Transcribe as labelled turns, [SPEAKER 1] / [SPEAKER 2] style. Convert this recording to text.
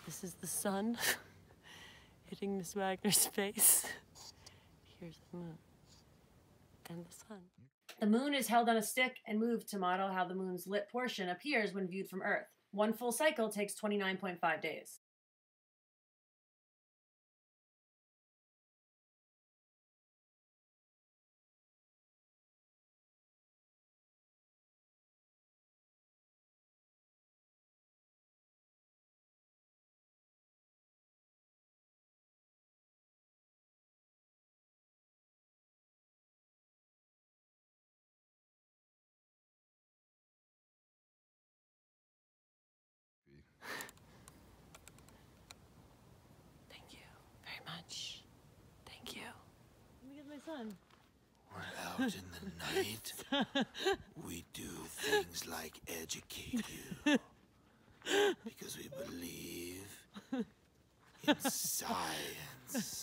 [SPEAKER 1] This is the sun hitting Miss Wagner's face. Here's the moon and the sun. The moon is held on a stick and moved to model how the moon's lit portion appears when viewed from Earth. One full cycle takes 29.5 days. Thank you very much. Thank you. Let me get my son.
[SPEAKER 2] We're out in the night. We do things like educate you. Because we believe in science.